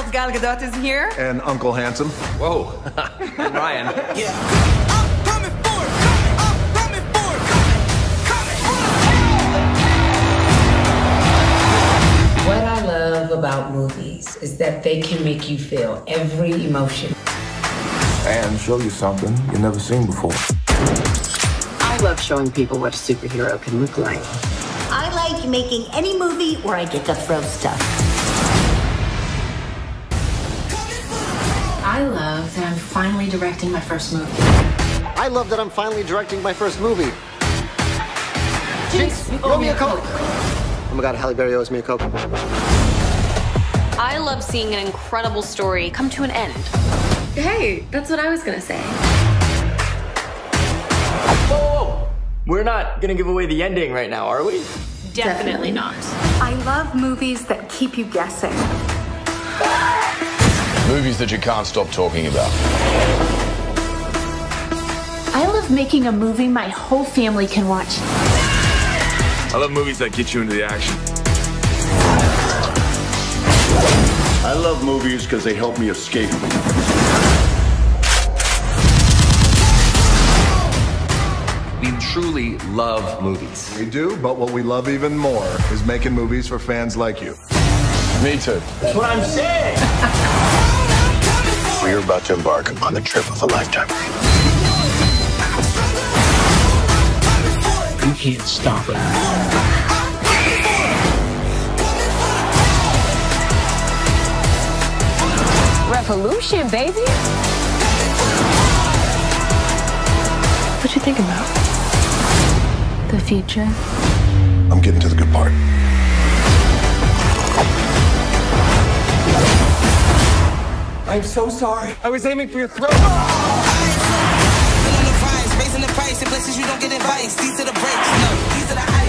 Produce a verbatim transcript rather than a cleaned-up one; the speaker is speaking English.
child Gal Gadot is here. And Uncle Handsome. Whoa. And Ryan. Yeah. I'm coming for it. I'm coming for it. Coming, coming. What I love about movies is that they can make you feel every emotion. And show you something you've never seen before. I love showing people what a superhero can look like. I like making any movie where I get to throw stuff. I love that I'm finally directing my first movie. I love that I'm finally directing my first movie. Jinx, you roll me a Coke. Oh my God, Halle Berry owes me a Coke. I love seeing an incredible story come to an end. Hey, that's what I was gonna say. Whoa, whoa. We're not gonna give away the ending right now, are we? Definitely not. I love movies that keep you guessing. Movies that you can't stop talking about. I love making a movie my whole family can watch. I love movies that get you into the action. I love movies because they help me escape. We truly love movies. We do, but what we love even more is making movies for fans like you. Me too. That's what I'm saying. We're about to embark on the trip of a lifetime. You can't stop it. Revolution, baby. What you think about? The future? I'm getting to the good part. I'm so sorry. I was aiming for your throat. Feeling the vibes, raising the price in places you don't get advice. These are the breaks. No, these are the highs.